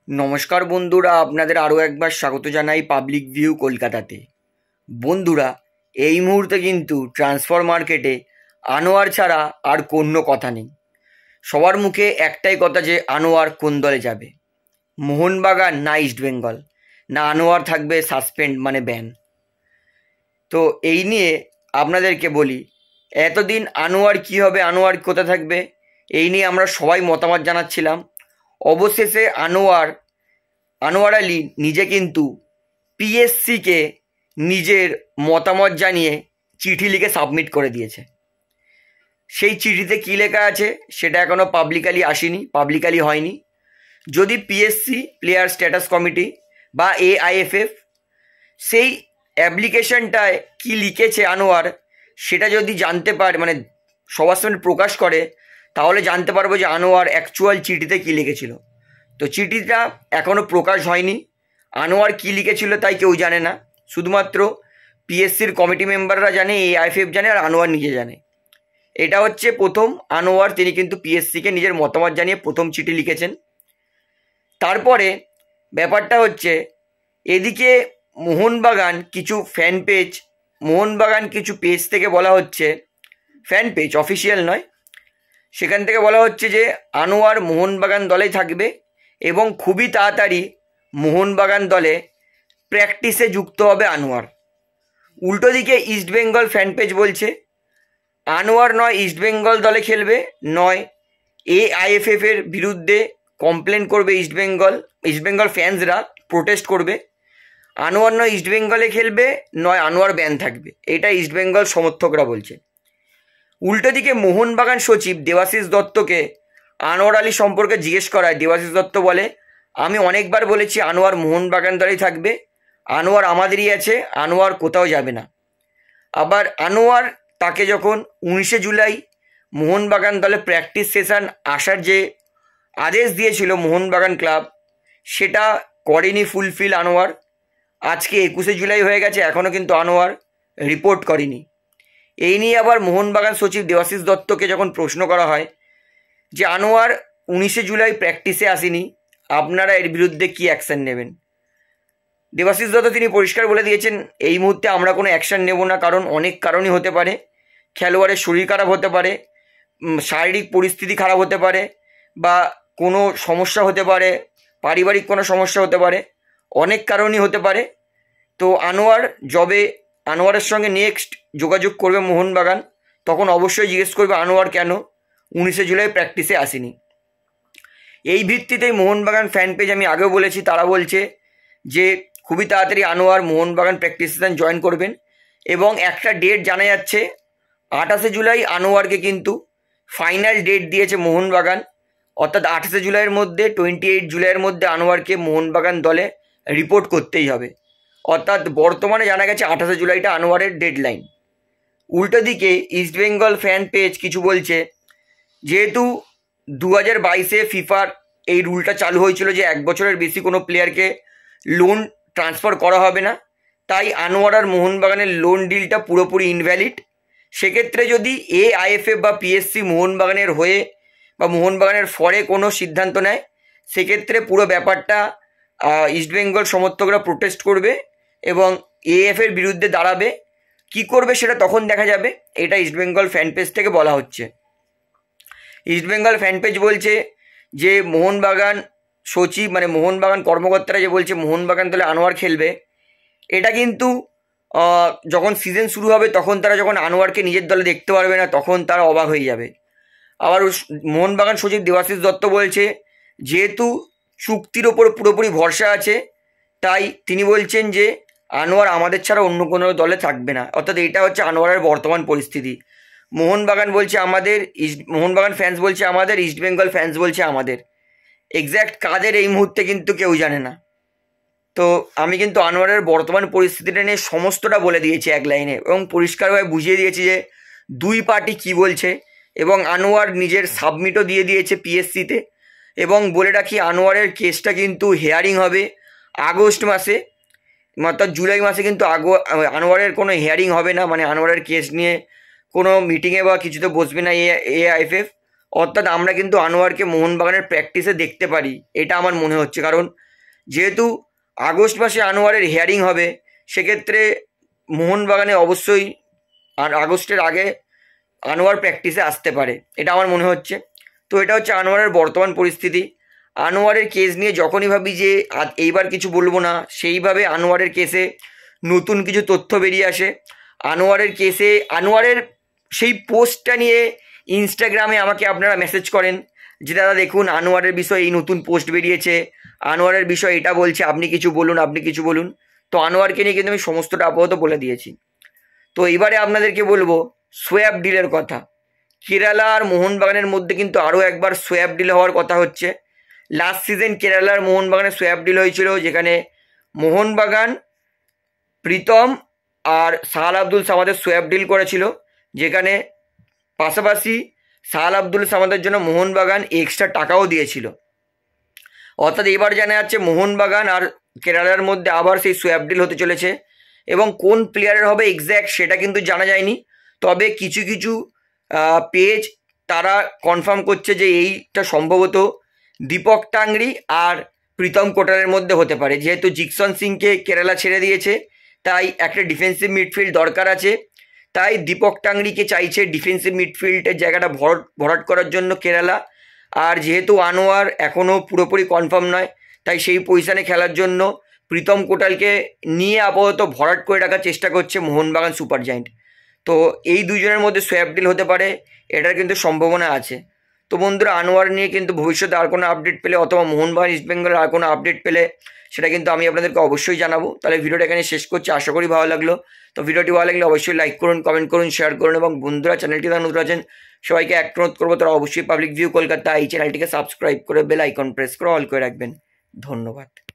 নমস্কার বন্ধুরা, আপনাদের আরও একবার স্বাগত জানাই পাবলিক ভিউ কলকাতাতে। বন্ধুরা, এই মুহূর্তে কিন্তু ট্রান্সফার মার্কেটে আনোয়ার ছাড়া আর কোনো কথা নেই। সবার মুখে একটাই কথা যে আনোয়ার কোন দলে যাবে, মোহনবাগান না ইস্টবেঙ্গল, না আনোয়ার থাকবে সাসপেন্ড মানে ব্যান। তো এই নিয়ে আপনাদেরকে বলি, এতদিন আনোয়ার কি হবে, আনোয়ার কোথায় থাকবে, এই নিয়ে আমরা সবাই মতামত জানাচ্ছিলাম। অবশেষে আনোয়ার আলী নিজে কিন্তু পিএসসিকে নিজের মতামত জানিয়ে চিঠি লিখে সাবমিট করে দিয়েছে। সেই চিঠিতে কী লেখা আছে সেটা এখনও পাবলিকালি হয়নি। যদি পিএসসি প্লেয়ার স্ট্যাটাস কমিটি বা এআইএফএফ সেই অ্যাপ্লিকেশনটায় কি লিখেছে আনোয়ার সেটা যদি জানতে পারে, মানে সবার সামনে প্রকাশ করে, তাহলে জানতে পারবো যে আনোয়ার অ্যাকচুয়াল চিঠিতে কী লিখেছিল। তো চিঠিটা এখনও প্রকাশ হয়নি। আনোয়ার কী লিখেছিল তাই কেউ জানে না, শুধুমাত্র পিএসসির কমিটি মেম্বাররা জানে, এআইএফএফ জানে, আর আনোয়ার নিজে জানে। এটা হচ্ছে প্রথম আনোয়ার, তিনি কিন্তু পিএসসিকে নিজের মতামত জানিয়ে প্রথম চিঠি লিখেছেন। তারপরে ব্যাপারটা হচ্ছে, এদিকে মোহনবাগান কিছু পেজ থেকে বলা হচ্ছে, ফ্যান পেজ অফিসিয়াল নয়, সেখান থেকে বলা হচ্ছে যে আনোয়ার মোহনবাগান দলেই থাকবে এবং খুবই তাড়াতাড়ি মোহনবাগান দলে প্র্যাকটিসে যুক্ত হবে আনোয়ার। উল্টো দিকে ইস্টবেঙ্গল ফ্যান পেজ বলছে আনোয়ার নয় ইস্টবেঙ্গল দলে খেলবে, নয় এআইএফএফের বিরুদ্ধে কমপ্লেন করবে ইস্টবেঙ্গল ফ্যান্সরা প্রোটেস্ট করবে। আনোয়ার নয় ইস্টবেঙ্গলে খেলবে, নয় আনোয়ার ব্যান থাকবে, এটা ইস্টবেঙ্গল সমর্থকরা বলছে। উল্টো দিকে মোহনবাগান সচিব দেবাশিস দত্তকে আনোয়ার আলী সম্পর্কে জিজ্ঞেস করায় দেবাশিস দত্ত বলে, আমি অনেকবার বলেছি আনোয়ার মোহনবাগান দলেই থাকবে, আনোয়ার আমাদেরই আছে, আনোয়ার কোথাও যাবে না। আবার আনোয়ার তাকে যখন 19শে জুলাই মোহনবাগান দলে প্র্যাকটিস সেশন আসার যে আদেশ দিয়েছিল মোহনবাগান ক্লাব, সেটা করেনি ফুলফিল আনোয়ার। আজকে 21শে জুলাই হয়ে গেছে, এখনও কিন্তু আনোয়ার রিপোর্ট করেনি। এই নিয়ে আবার মোহনবাগান সচিব দেবাশিস দত্তকে যখন প্রশ্ন করা হয় যে আনোয়ার 19শে জুলাই প্র্যাকটিসে আসেনি, আপনারা এর বিরুদ্ধে কি অ্যাকশন নেবেন, দেবাশিস দত্ত তিনি পরিষ্কার বলে দিয়েছেন, এই মুহূর্তে আমরা কোনো অ্যাকশন নেব না, কারণ অনেক কারণই হতে পারে। খেলোয়াড়ের শরীর খারাপ হতে পারে, শারীরিক পরিস্থিতি খারাপ হতে পারে, বা কোনো সমস্যা হতে পারে, পারিবারিক কোনো সমস্যা হতে পারে, অনেক কারণই হতে পারে। তো আনোয়ারের সঙ্গে নেক্সট যোগাযোগ করবে মোহনবাগান, তখন অবশ্যই জিজ্ঞেস করবে আনোয়ার কেন 19শে জুলাই প্র্যাকটিসে আসেনি। এই ভিত্তিতেই মোহনবাগান ফ্যান পেজ, আমি আগেও বলেছি, তারা বলছে যে খুবই তাড়াতাড়ি Anwar Mohun Bagan practice session join করবেন। এবং একটা ডেট জানা যাচ্ছে, 28শে জুলাই আনোয়ারকে কিন্তু ফাইনাল ডেট দিয়েছে মোহনবাগান, অর্থাৎ 28শে জুলাইয়ের মধ্যে 28 জুলাইয়ের মধ্যে আনোয়ারকে মোহনবাগান দলে রিপোর্ট করতেই হবে। অর্থাৎ বর্তমানে জানা গেছে 28শে জুলাইটা আনোয়ারের ডেডলাইন। উল্টো দিকে ইস্টবেঙ্গল ফ্যান পেজ কিছু বলছে, যেহেতু 2022-এ ফিফার এই রুলটা চালু হয়েছিল যে 1 বছরের বেশি কোনো প্লেয়ারকে লোন ট্রান্সফার করা হবে না, তাই আনোয়ার আর মোহনবাগানের লোন ডিলটা পুরোপুরি ইনভ্যালিড। সেক্ষেত্রে যদি এআইএফএফ বা পিএসসি মোহনবাগানের হয়ে বা মোহনবাগানের ফরে কোনো সিদ্ধান্ত নেয়, সেক্ষেত্রে পুরো ব্যাপারটা ইস্টবেঙ্গল সমর্থকরা প্রোটেস্ট করবে এবং এএফের বিরুদ্ধে দাঁড়াবে। কি করবে সেটা তখন দেখা যাবে, এটা ইস্টবেঙ্গল ফ্যান পেজ থেকে বলা হচ্ছে। ইস্টবেঙ্গল ফ্যান পেজ বলছে যে মোহনবাগান সচিব, মানে মোহনবাগান কর্মকর্তারা যে বলছে মোহনবাগান দলে আনোয়ার খেলবে, এটা কিন্তু যখন সিজন শুরু হবে তখন তারা যখন আনোয়ারকে নিজের দলে দেখতে পারবে না, তখন তারা অবাক হয়ে যাবে। আবার মোহনবাগান সচিব দেবাশিস দত্ত বলছে যেহেতু চুক্তির ওপর পুরোপুরি ভরসা আছে, তাই তিনি বলছেন যে আনোয়ার আমাদের ছাড়া অন্য কোনো দলে থাকবে না। অর্থাৎ এটা হচ্ছে আনোয়ারের বর্তমান পরিস্থিতি। মোহনবাগান ফ্যান্স বলছে আমাদের, ইস্টবেঙ্গল ফ্যান্স বলছে আমাদের, এক্স্যাক্ট কাদের এই মুহূর্তে কিন্তু কেউ জানে না। তো আমি কিন্তু আনোয়ারের বর্তমান পরিস্থিতিটা নিয়ে সমস্তটা বলে দিয়েছি এক লাইনে, এবং পরিষ্কারভাবে বুঝিয়ে দিয়েছি যে দুই পার্টি কি বলছে, এবং আনোয়ার নিজের সাবমিটও দিয়ে দিয়েছে পিএসসিতে। এবং বলে রাখি, আনোয়ারের কেসটা কিন্তু হেয়ারিং হবে আগস্ট মাসে, অর্থাৎ জুলাই মাসে কিন্তু আনোয়ারের কোনো হিয়ারিং হবে না, মানে আনোয়ারের কেস নিয়ে কোনো মিটিংয়ে বা কিছুতে বসবে না এআইএফএফ। অর্থাৎ আমরা কিন্তু আনোয়ারকে মোহনবাগানের প্র্যাকটিসে দেখতে পারি, এটা আমার মনে হচ্ছে। কারণ যেহেতু আগস্ট মাসে আনোয়ারের হিয়ারিং হবে, সেক্ষেত্রে মোহনবাগানে অবশ্যই আর আগস্টের আগে আনোয়ার প্র্যাকটিসে আসতে পারে, এটা আমার মনে হচ্ছে। তো এটা হচ্ছে আনোয়ারের বর্তমান পরিস্থিতি। আনোয়ারের কেস নিয়ে যখনই ভাবি যে এইবার কিছু বলবো না, সেইভাবে আনোয়ারের কেসে নতুন কিছু তথ্য বেরিয়ে আসে। আনোয়ারের কেসে আনোয়ারের সেই পোস্টটা নিয়ে ইনস্টাগ্রামে আমাকে আপনারা মেসেজ করেন যে দাদা দেখুন আনোয়ারের বিষয়ে এই নতুন পোস্ট বেরিয়েছে, আনোয়ারের বিষয়ে এটা বলছে, আপনি কিছু বলুন, আপনি কিছু বলুন। তো আনোয়ারকে নিয়ে কিন্তু আমি সমস্তটা আপাতত বলে দিয়েছি। তো এবারে আপনাদেরকে বলবো সোয়াব ডিলের কথা। কেরালা আর মোহনবাগানের মধ্যে কিন্তু আরও একবার সোয়াব ডিল হওয়ার কথা হচ্ছে। লাস্ট সিজন কেরালার মোহনবাগানের সোয়াব ডিল হয়েছিল, যেখানে মোহনবাগান প্রীতম আর সাহাল আব্দুল সামাদের সোয়াব ডিল করেছিল, যেখানে পাশাপাশি সাহাল আব্দুল সামাদের জন্য মোহনবাগান এক্সট্রা টাকাও দিয়েছিল। অর্থাৎ এবার জানা যাচ্ছে মোহনবাগান আর কেরালার মধ্যে আবার সেই সোয়াব ডিল হতে চলেছে, এবং কোন প্লেয়ারের হবে এক্স্যাক্ট সেটা কিন্তু জানা যায়নি। তবে কিছু কিছু পেজ তারা কনফার্ম করছে যে এইটা সম্ভবত দীপক টাংরি আর প্রীতম কোটারের মধ্যে হতে পারে। যেহেতু জিকসন সিংকে কেরালা ছেড়ে দিয়েছে, তাই একটা ডিফেন্সিভ মিডফিল্ড দরকার আছে, তাই দীপক টাংরিকে চাইছে ডিফেন্সিভ মিডফিল্ডের জায়গাটা ভরাট করার জন্য কেরালা। আর যেহেতু আনোয়ার এখনও পুরোপুরি কনফার্ম নয়, তাই সেই পজিশানে খেলার জন্য প্রীতম কোটালকে নিয়ে আপাতত ভরাট করে রাখার চেষ্টা করছে মোহনবাগান সুপার জায়েন্ট। তো এই দুজনের মধ্যে সোয়াব ডিল হতে পারে, এটার কিন্তু সম্ভাবনা আছে। তো বন্ধুরা, আনোয়ার নিয়ে কিন্তু ভবিষ্যতে আর কোনো আপডেট পেলে অথবা মোহনবাগান ইস্টবেঙ্গলের আর কোনো আপডেট পেলে সেটা কিন্তু আমি আপনাদেরকে অবশ্যই জানাবো। তাহলে ভিডিওটা এখানে শেষ করছি, আশা করি ভালো লাগলো। তো ভিডিওটি ভালো লাগলে অবশ্যই লাইক করুন, কমেন্ট করুন, শেয়ার করুন, এবং বন্ধুরা চ্যানেলটি যারা নতুন আছেন সবাইকে অনুরোধ করবো তারা অবশ্যই পাবলিক ভিউ কলকাতা এই চ্যানেলটিকে সাবস্ক্রাইব করে বেল আইকন প্রেস করে অল করে রাখবেন। ধন্যবাদ।